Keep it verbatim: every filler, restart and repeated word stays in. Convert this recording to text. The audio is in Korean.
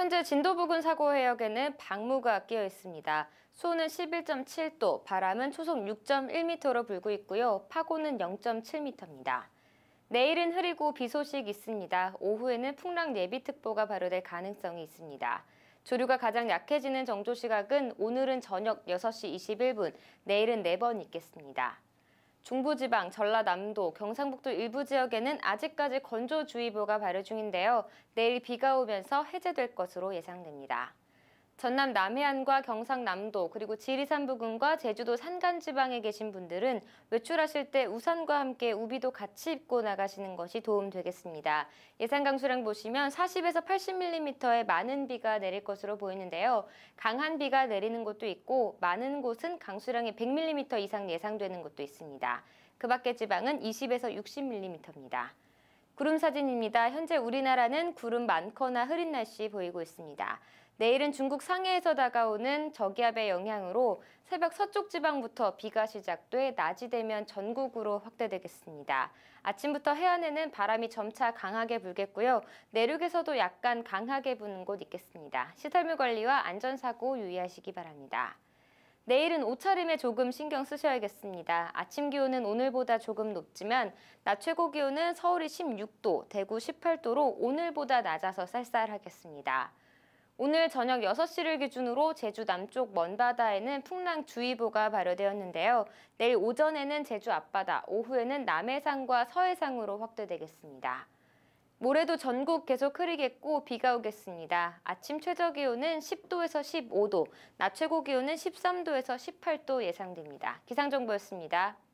현재 진도 부근 사고 해역에는 방무가 끼어 있습니다. 수온은 십일 점 칠 도, 바람은 초속 육 점 일 미터로 불고 있고요. 파고는 영 점 칠 미터입니다. 내일은 흐리고 비 소식 있습니다. 오후에는 풍랑 예비특보가 발효될 가능성이 있습니다. 조류가 가장 약해지는 정조 시각은 오늘은 저녁 여섯 시 이십일 분, 내일은 네 번 있겠습니다. 중부지방, 전라남도, 경상북도 일부 지역에는 아직까지 건조주의보가 발효 중인데요. 내일 비가 오면서 해제될 것으로 예상됩니다. 전남 남해안과 경상남도 그리고 지리산 부근과 제주도 산간지방에 계신 분들은 외출하실 때 우산과 함께 우비도 같이 입고 나가시는 것이 도움되겠습니다. 예상 강수량 보시면 사십에서 팔십 밀리미터의 많은 비가 내릴 것으로 보이는데요. 강한 비가 내리는 곳도 있고 많은 곳은 강수량이 백 밀리미터 이상 예상되는 곳도 있습니다. 그 밖의 지방은 이십에서 육십 밀리미터입니다. 구름 사진입니다. 현재 우리나라는 구름 많거나 흐린 날씨 보이고 있습니다. 내일은 중국 상해에서 다가오는 저기압의 영향으로 새벽 서쪽 지방부터 비가 시작돼 낮이 되면 전국으로 확대되겠습니다. 아침부터 해안에는 바람이 점차 강하게 불겠고요. 내륙에서도 약간 강하게 부는 곳 있겠습니다. 시설물 관리와 안전사고 유의하시기 바랍니다. 내일은 옷차림에 조금 신경 쓰셔야겠습니다. 아침 기온은 오늘보다 조금 높지만 낮 최고 기온은 서울이 십육 도, 대구 십팔 도로 오늘보다 낮아서 쌀쌀하겠습니다. 오늘 저녁 여섯 시를 기준으로 제주 남쪽 먼바다에는 풍랑주의보가 발효되었는데요. 내일 오전에는 제주 앞바다, 오후에는 남해상과 서해상으로 확대되겠습니다. 모레도 전국 계속 흐리겠고 비가 오겠습니다. 아침 최저 기온은 십 도에서 십오 도, 낮 최고 기온은 십삼 도에서 십팔 도 예상됩니다. 기상정보였습니다.